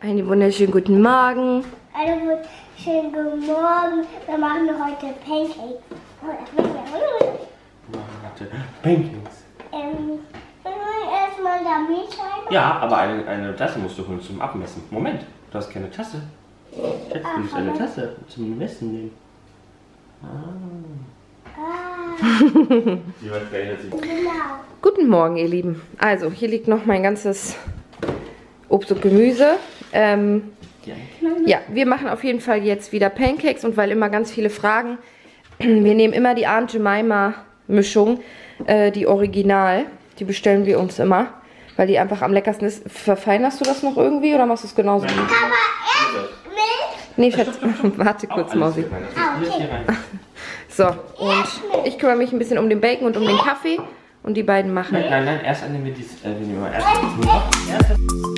Einen wunderschönen guten Morgen. Einen wunderschönen guten Morgen. Wir machen heute Pancakes. Pancakes. Erstmal da Milch rein. Ja, aber eine Tasse musst du holen zum Abmessen. Moment, du hast keine Tasse. Schatz, du musst eine Tasse zum Messen nehmen. Sie weiß gar nicht, dass sie... Genau. Guten Morgen, ihr Lieben. Also, hier liegt noch mein ganzes Obst und Gemüse. Ja, wir machen auf jeden Fall jetzt wieder Pancakes und weil immer ganz viele fragen, wir nehmen immer die Aunt Jemima Mischung, die Original. Die bestellen wir uns immer, weil die einfach am leckersten ist. Verfeinerst du das noch irgendwie oder machst du es genauso? Aber erst Milch. Nee, Schatz, warte kurz, Mausi. Okay. So, und ich kümmere mich ein bisschen um den Bacon und um den Kaffee und die beiden machen. Nein, erst nehmen wir dies, wir nehmen erst das.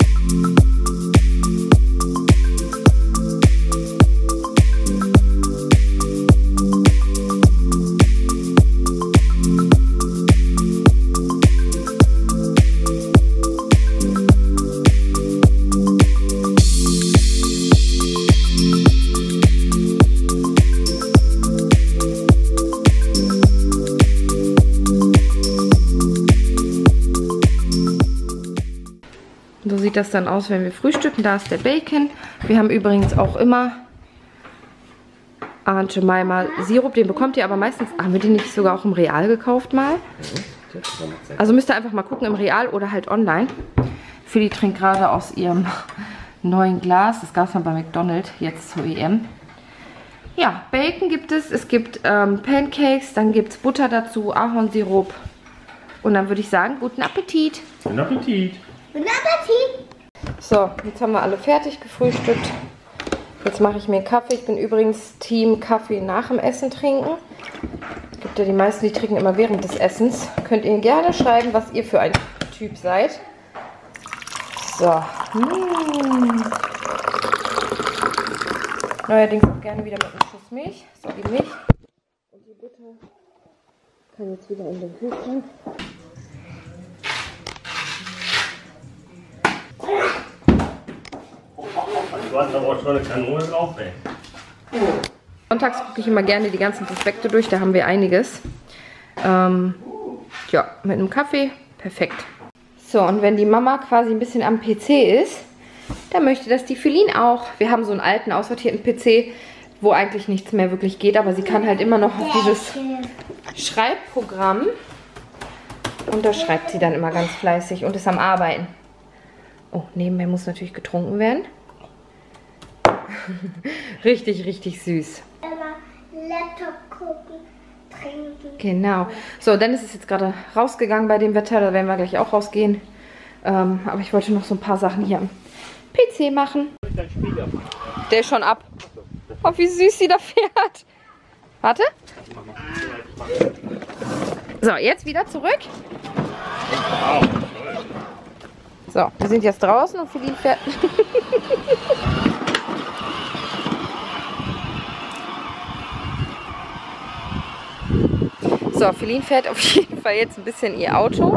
So sieht das dann aus, wenn wir frühstücken. Da ist der Bacon. Wir haben übrigens auch immer Aunt Jemima Sirup. Den bekommt ihr aber meistens... Haben wir den nicht sogar auch im Real gekauft mal? Also müsst ihr einfach mal gucken im Real oder halt online. Philly trinkt gerade aus ihrem neuen Glas. Das gab es mal bei McDonald's, jetzt zur EM. Ja, Bacon gibt es. Es gibt Pancakes, dann gibt es Butter dazu, Ahornsirup. Und dann würde ich sagen, guten Appetit. Guten Appetit. Guten Appetit. So, jetzt haben wir alle fertig gefrühstückt. Jetzt mache ich mir einen Kaffee. Ich bin übrigens Team Kaffee nach dem Essen trinken. Es gibt ja die meisten, die trinken immer während des Essens. Könnt ihr gerne schreiben, was ihr für ein Typ seid. So. Neuerdings auch gerne wieder mit einem Schuss Milch. So, die Milch. Und die Butter kann jetzt wieder in den Kühlschrank. Du hast aber auch schon eine Kanone drauf, ey. Sonntags gucke ich immer gerne die ganzen Prospekte durch, da haben wir einiges. Ja, mit einem Kaffee, perfekt. So, und wenn die Mama quasi ein bisschen am PC ist, dann möchte das die Feline auch. Wir haben so einen alten, aussortierten PC, wo eigentlich nichts mehr wirklich geht, aber sie kann halt immer noch auf dieses Schreibprogramm. Und da schreibt sie dann immer ganz fleißig und ist am Arbeiten. Oh, nebenher muss natürlich getrunken werden. Richtig, richtig süß. Immer Laptop gucken, trinken. Genau. So, Dennis ist jetzt gerade rausgegangen bei dem Wetter. Da werden wir gleich auch rausgehen. Aber ich wollte noch so ein paar Sachen hier am PC machen. Der ist schon ab. Oh, wie süß sie da fährt. Warte. So, jetzt wieder zurück. So, wir sind jetzt draußen und Feline fährt... So, Feline fährt auf jeden Fall jetzt ein bisschen ihr Auto.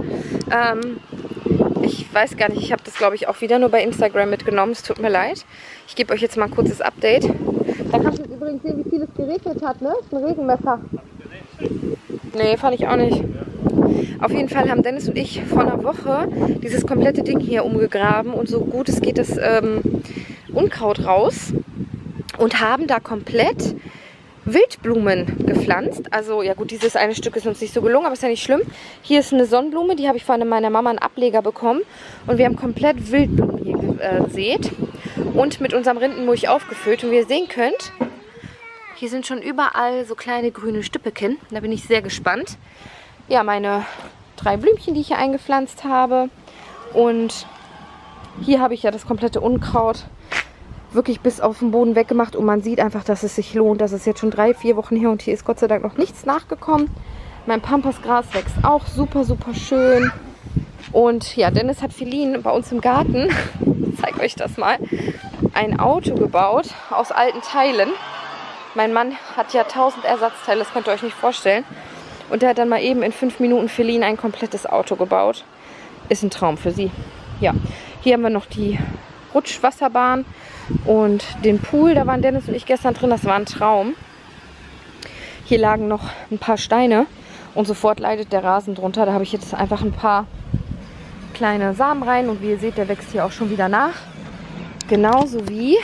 Ich weiß gar nicht, ich habe das glaube ich auch wieder nur bei Instagram mitgenommen. Es tut mir leid. Ich gebe euch jetzt mal ein kurzes Update. Da kannst du übrigens sehen, wie viel es geregnet hat, ne? Ein Regenmesser. Nee, fand ich auch nicht. Auf jeden Fall haben Dennis und ich vor einer Woche dieses komplette Ding hier umgegraben und so gut es geht das Unkraut raus und haben da komplett Wildblumen gepflanzt. Also ja gut, dieses eine Stück ist uns nicht so gelungen, aber ist ja nicht schlimm. Hier ist eine Sonnenblume, die habe ich von meiner Mama einen Ableger bekommen. Und wir haben komplett Wildblumen hier gesät und mit unserem Rindenmulch aufgefüllt. Und wie ihr sehen könnt, hier sind schon überall so kleine grüne Stüppeken. Da bin ich sehr gespannt. Ja, meine 3 Blümchen, die ich hier eingepflanzt habe. Und hier habe ich ja das komplette Unkraut wirklich bis auf den Boden weggemacht und man sieht einfach, dass es sich lohnt. Das ist jetzt schon 3, 4 Wochen her und hier ist Gott sei Dank noch nichts nachgekommen. Mein Pampasgras wächst auch super, super schön. Und ja, Dennis hat Feline bei uns im Garten, ich zeige euch das mal, ein Auto gebaut aus alten Teilen. Mein Mann hat ja 1000 Ersatzteile, das könnt ihr euch nicht vorstellen. Und der hat dann mal eben in 5 Minuten Feline ein komplettes Auto gebaut. Ist ein Traum für sie. Ja, hier haben wir noch die Rutschwasserbahn und den Pool. Da waren Dennis und ich gestern drin, das war ein Traum. Hier lagen noch ein paar Steine und sofort leidet der Rasen drunter. Da habe ich jetzt einfach ein paar kleine Samen rein und wie ihr seht, der wächst hier auch schon wieder nach. Genauso wie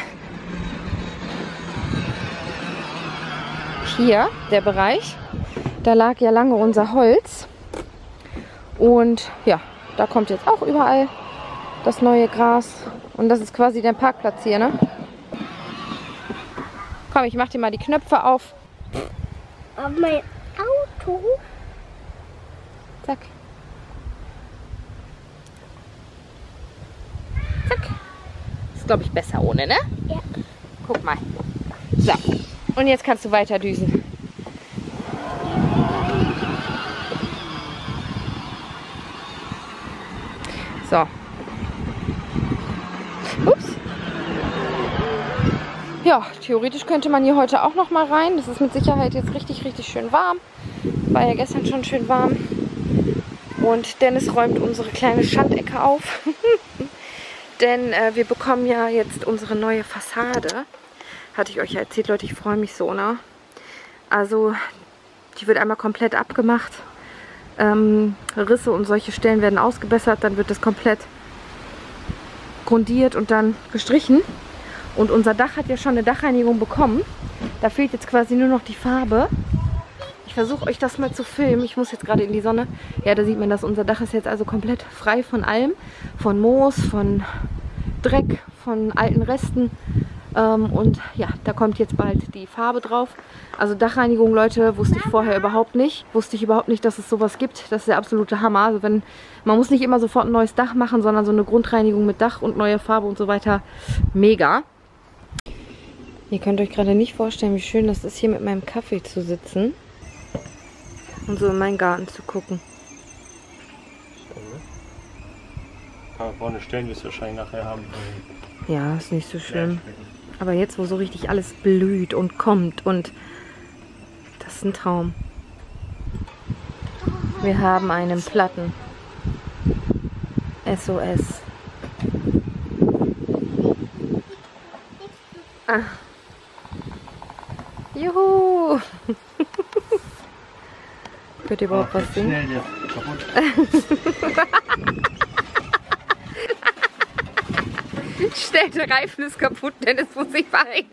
hier der Bereich. Da lag ja lange unser Holz und ja, da kommt jetzt auch überall das neue Gras und das ist quasi der Parkplatz hier, ne? Komm, ich mach dir mal die Knöpfe auf. Auf mein Auto. Zack. Zack. Ist, glaube ich, besser ohne, ne? Ja. Guck mal. So. Und jetzt kannst du weiter düsen. So. Ups. Ja, theoretisch könnte man hier heute auch noch mal rein. Das ist mit Sicherheit jetzt richtig, richtig schön warm. War ja gestern schon schön warm. Und Dennis räumt unsere kleine Schandecke auf. Denn wir bekommen ja jetzt unsere neue Fassade. Hatte ich euch ja erzählt, Leute, ich freue mich so, ne? Also, die wird einmal komplett abgemacht. Risse und solche Stellen werden ausgebessert. Dann wird das komplett grundiert und dann gestrichen. Und unser Dach hat ja schon eine Dachreinigung bekommen. Da fehlt jetzt quasi nur noch die Farbe. Ich versuche euch das mal zu filmen. Ich muss jetzt gerade in die Sonne. Ja, da sieht man das. Unser Dach ist jetzt also komplett frei von allem. Von Moos, von Dreck, von alten Resten. Und ja, da kommt jetzt bald die Farbe drauf. Also Dachreinigung, Leute, wusste ich vorher überhaupt nicht. Wusste ich überhaupt nicht, dass es sowas gibt. Das ist der absolute Hammer. Also man muss nicht immer sofort ein neues Dach machen, sondern so eine Grundreinigung mit Dach und neue Farbe und so weiter. Mega. Ihr könnt euch gerade nicht vorstellen, wie schön das ist, hier mit meinem Kaffee zu sitzen und so in meinen Garten zu gucken. Aber vorne Stellen wirst du wahrscheinlich nachher haben. Ja, ist nicht so schlimm. Aber jetzt, wo so richtig alles blüht und kommt und das ist ein Traum. Wir haben einen Platten. SOS. Ah. Juhu! Könnt ihr überhaupt was sehen? Schnell, der kaputt. Schnell, der Reifen ist kaputt, denn es muss sich verheilen.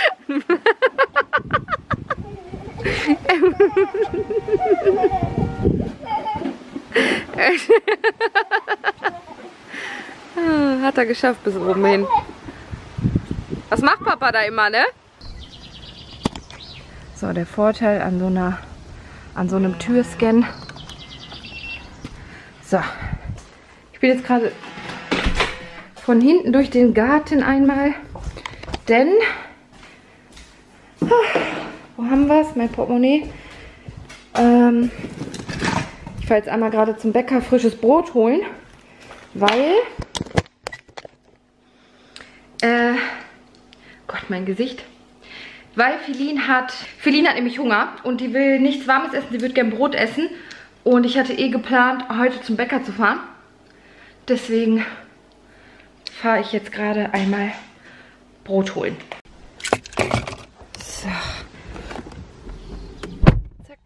Hat er geschafft bis oben hin. Was macht Papa da immer, ne? So, der Vorteil an so einem Türscan. So. Ich bin jetzt gerade von hinten durch den Garten einmal. Denn wo haben wir es? Mein Portemonnaie. Ich fahre jetzt einmal gerade zum Bäcker frisches Brot holen. Weil Gott, mein Gesicht. Weil Feline hat nämlich Hunger und die will nichts Warmes essen, sie würde gern Brot essen. Und ich hatte eh geplant, heute zum Bäcker zu fahren. Deswegen fahre ich jetzt gerade einmal Brot holen. So. Zack.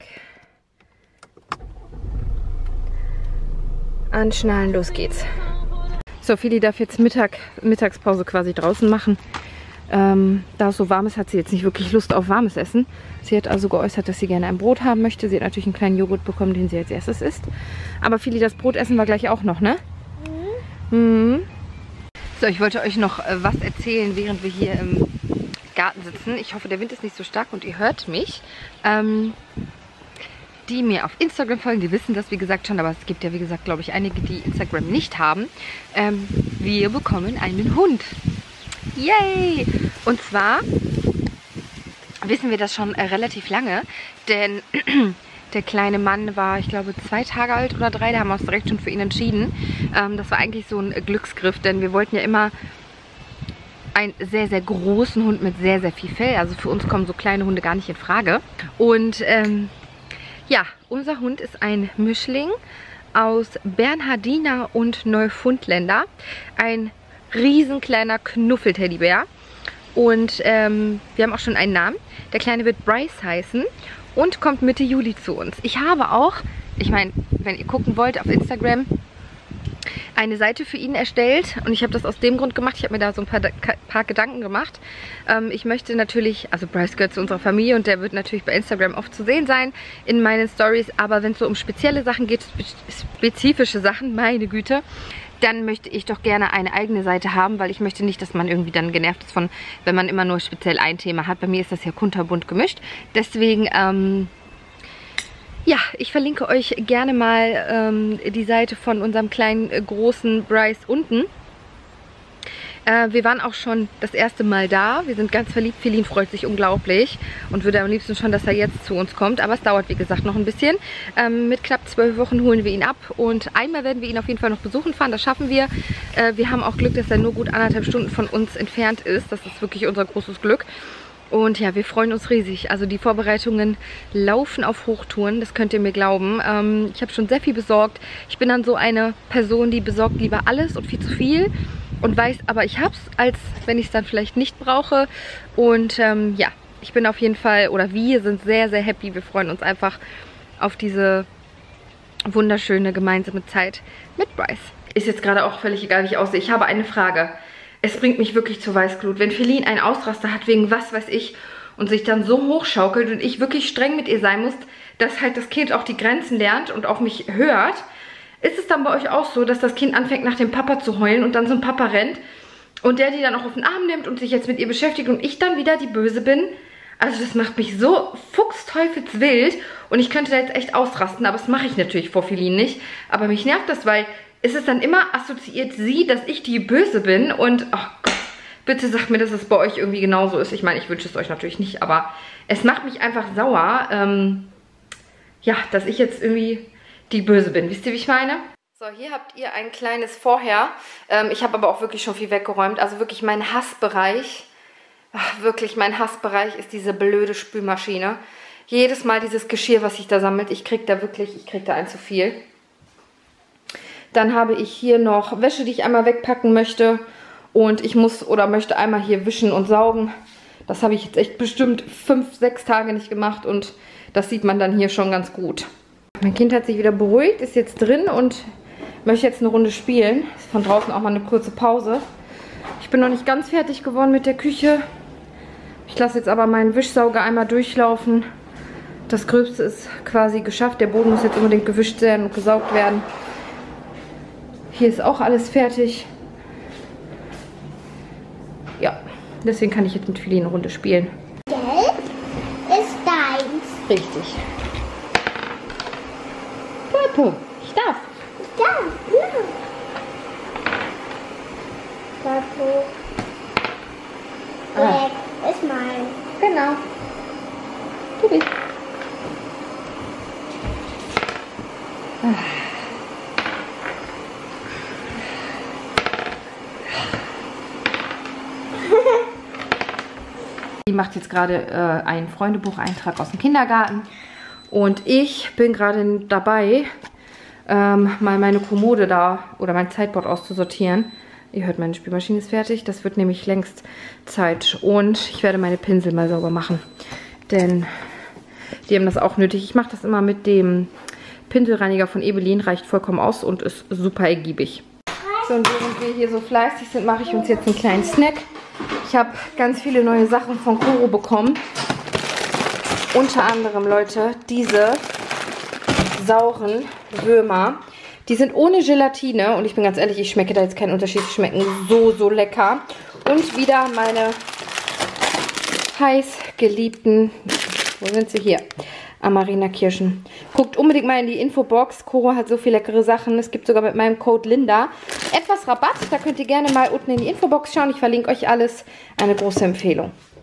Anschnallen, los geht's. So, Feli darf jetzt Mittagspause quasi draußen machen. Da es so warm ist, hat sie jetzt nicht wirklich Lust auf warmes Essen. Sie hat also geäußert, dass sie gerne ein Brot haben möchte. Sie hat natürlich einen kleinen Joghurt bekommen, den sie als erstes isst. Aber Feli, das Brot essen wir gleich auch noch, ne? Mhm. So, ich wollte euch noch was erzählen, während wir hier im Garten sitzen. Ich hoffe, der Wind ist nicht so stark und ihr hört mich. Die mir auf Instagram folgen, die wissen das, wie gesagt, schon. Aber es gibt ja, wie gesagt, glaube ich, einige, die Instagram nicht haben. Wir bekommen einen Hund. Yay! Und zwar wissen wir das schon relativ lange, denn der kleine Mann war, ich glaube, 2 Tage alt oder 3, da haben wir uns direkt schon für ihn entschieden. Das war eigentlich so ein Glücksgriff, denn wir wollten ja immer einen sehr, sehr großen Hund mit sehr, sehr viel Fell. Also für uns kommen so kleine Hunde gar nicht in Frage. Und ja, unser Hund ist ein Mischling aus Bernhardiner und Neufundländer. Ein riesen kleiner Knuffel-Teddybär. Und wir haben auch schon einen Namen. Der Kleine wird Bryce heißen und kommt Mitte Juli zu uns. Ich habe auch, ich meine, wenn ihr gucken wollt auf Instagram, eine Seite für ihn erstellt. Und ich habe das aus dem Grund gemacht. Ich habe mir da so ein paar Gedanken gemacht. Ich möchte natürlich, also Bryce gehört zu unserer Familie und der wird natürlich bei Instagram oft zu sehen sein in meinen Stories. Aber wenn es so um spezielle Sachen geht, spezifische Sachen, meine Güte, dann möchte ich doch gerne eine eigene Seite haben, weil ich möchte nicht, dass man irgendwie dann genervt ist von, wenn man immer nur speziell ein Thema hat. Bei mir ist das ja kunterbunt gemischt. Deswegen, ja, ich verlinke euch gerne mal die Seite von unserem kleinen, großen Bryce unten. Wir waren auch schon das erste Mal da. Wir sind ganz verliebt. Feline freut sich unglaublich und würde am liebsten schon, dass er jetzt zu uns kommt. Aber es dauert, wie gesagt, noch ein bisschen. Mit knapp 12 Wochen holen wir ihn ab. Und einmal werden wir ihn auf jeden Fall noch besuchen fahren. Das schaffen wir. Wir haben auch Glück, dass er nur gut 1,5 Stunden von uns entfernt ist. Das ist wirklich unser großes Glück. Und ja, wir freuen uns riesig. Also die Vorbereitungen laufen auf Hochtouren, das könnt ihr mir glauben. Ich habe schon sehr viel besorgt. Ich bin dann so eine Person, die besorgt lieber alles und viel zu viel. Und weiß, aber ich hab's, als wenn ich es dann vielleicht nicht brauche. Und ja, ich bin auf jeden Fall, oder wir sind sehr, sehr happy. Wir freuen uns einfach auf diese wunderschöne gemeinsame Zeit mit Bryce. Ist jetzt gerade auch völlig egal, wie ich aussehe. Ich habe eine Frage. Es bringt mich wirklich zur Weißglut. Wenn Feline einen Ausraster hat wegen was weiß ich und sich dann so hochschaukelt und ich wirklich streng mit ihr sein muss, dass halt das Kind auch die Grenzen lernt und auf mich hört, ist es dann bei euch auch so, dass das Kind anfängt nach dem Papa zu heulen und dann zum Papa rennt und der die dann auch auf den Arm nimmt und sich jetzt mit ihr beschäftigt und ich dann wieder die Böse bin? Also das macht mich so fuchsteufelswild und ich könnte da jetzt echt ausrasten, aber das mache ich natürlich vor Feline nicht. Aber mich nervt das, weil es ist dann immer assoziiert sie, dass ich die Böse bin und, oh Gott, bitte sagt mir, dass es bei euch irgendwie genauso ist. Ich meine, ich wünsche es euch natürlich nicht, aber es macht mich einfach sauer, ja, dass ich jetzt irgendwie die Böse bin. Wisst ihr, wie ich meine? So, hier habt ihr ein kleines Vorher. Ich habe aber auch wirklich schon viel weggeräumt. Also wirklich mein Hassbereich, ach, wirklich mein Hassbereich ist diese blöde Spülmaschine. Jedes Mal dieses Geschirr, was sich da sammelt, ich kriege da ein zu viel. Dann habe ich hier noch Wäsche, die ich einmal wegpacken möchte. Und ich muss oder möchte einmal hier wischen und saugen. Das habe ich jetzt echt bestimmt 5, 6 Tage nicht gemacht. Und das sieht man dann hier schon ganz gut. Mein Kind hat sich wieder beruhigt, ist jetzt drin und möchte jetzt eine Runde spielen. Ist von draußen auch mal eine kurze Pause. Ich bin noch nicht ganz fertig geworden mit der Küche. Ich lasse jetzt aber meinen Wischsauger einmal durchlaufen. Das Gröbste ist quasi geschafft. Der Boden muss jetzt unbedingt gewischt werden und gesaugt werden. Hier ist auch alles fertig. Ja, deswegen kann ich jetzt mit Feline eine Runde spielen. Gelb ist deins. Richtig. Popo, ich darf. Ja, ja. Papo. Black ist mein. Genau. Du bist. Die macht jetzt gerade einen Freundebucheintrag aus dem Kindergarten. Und ich bin gerade dabei, mal meine Kommode da oder mein Sideboard auszusortieren. Ihr hört, meine Spülmaschine ist fertig. Das wird nämlich längst Zeit. Und ich werde meine Pinsel mal sauber machen. Denn die haben das auch nötig. Ich mache das immer mit dem Pinselreiniger von Ebelin. Reicht vollkommen aus und ist super ergiebig. So, und während wir hier so fleißig sind, mache ich uns jetzt einen kleinen Snack. Ich habe ganz viele neue Sachen von Koro bekommen. Unter anderem, Leute, diese sauren Würmer. Die sind ohne Gelatine und ich bin ganz ehrlich, ich schmecke da jetzt keinen Unterschied. Die schmecken so, so lecker. Und wieder meine heiß geliebten, wo sind sie hier? Amarena-Kirschen. Guckt unbedingt mal in die Infobox. Koro hat so viele leckere Sachen. Es gibt sogar mit meinem Code Linda etwas Rabatt. Da könnt ihr gerne mal unten in die Infobox schauen. Ich verlinke euch alles. Eine große Empfehlung.